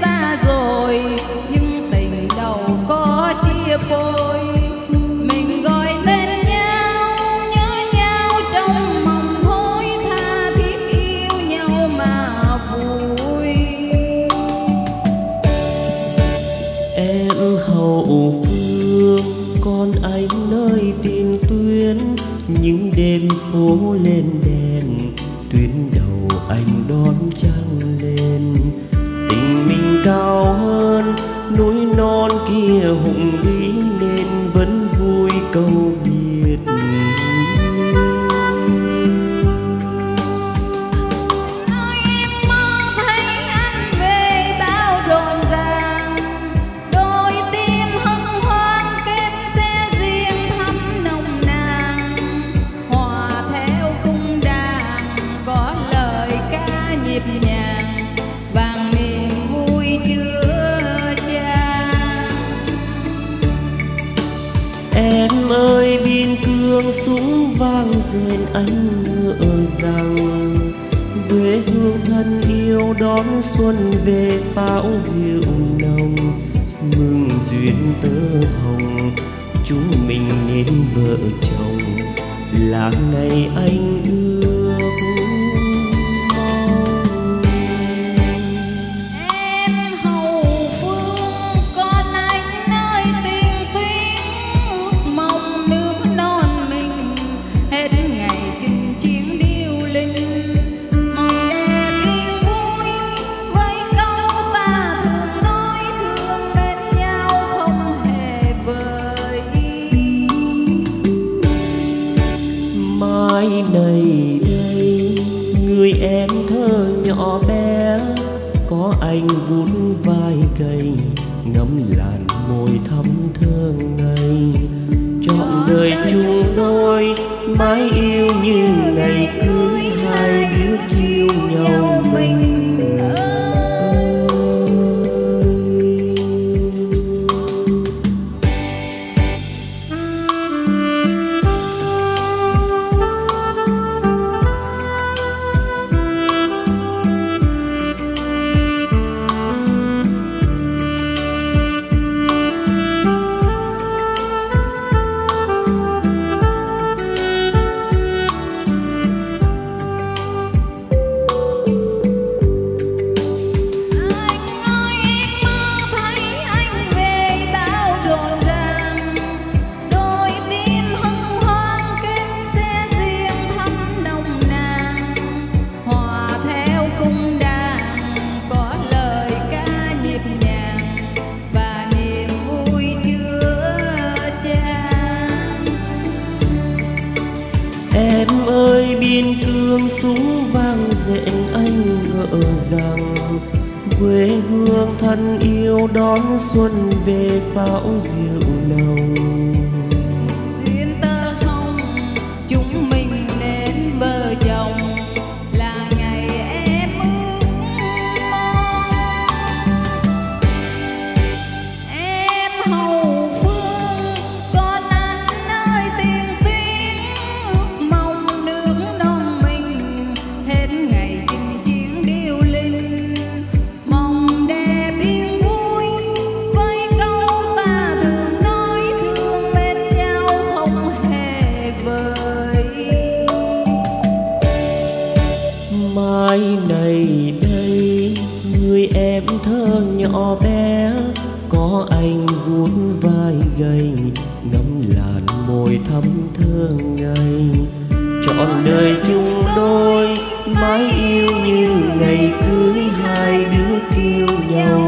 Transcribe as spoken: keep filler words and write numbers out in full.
xa rồi, nhưng tình đâu có chia phôi. Mình gọi tên nhau, nhớ nhau trong mộng thôi, tha thiết yêu nhau mà vui. Em hậu phương, con anh nơi tiền tuyến, những đêm phố lên đèn, tuyến đầu anh đón trăng lên. Tình mình cao hơn núi non kia hùng vĩ, nên vẫn vui câu biệt ly. Nói em mơ thấy anh về bao rộn ràng, đôi tim hân hoan kết xe riêng thắm nồng nàn, hòa theo cung đàn có lời ca nhịp nhàng, vàng niềm vui chứa chan. Em ơi biên cương súng vang rền anh ngỡ rằng, quê hương thân yêu đón xuân về pháo rượu nồng. Mừng duyên tơ hồng chúng mình nên vợ chồng, là ngày anh ước mong. Em hậu phương, con anh nơi tiền tuyến, ước mong nước non mình hết ngày chinh chiến điêu linh. Mong đẹp yên vui với câu ta thường nói, thương bên nhau không hề vời. Mai này đây người em thơ nhỏ bé, có anh vút vai gầy, ngắm làn môi thắm thơ ngây. Trọn đời chung đôi mãi yêu như ngày cưới, hai đứa yêu nhau mình. Em ơi biên cương súng vang rền anh ngỡ rằng, quê hương thân yêu đón xuân về pháo rượu nồng. Duyên tơ hồng chúng mình nên vợ chồng, là ngày em ước mong. Em hậu phương, con anh nơi tiền tuyến, ước mong nước non mình hết ngày chinh chiến điêu linh. Mong đẹp yên vui với câu ta thường nói, thương bên nhau không hề vời. Mai này đây người em thơ nhỏ bé, có anh vuốt vai gầy, ngắm làn môi thắm thơ ngây. Trọn đời chung đôi mãi yêu như ngày cưới, hai đứa yêu nhau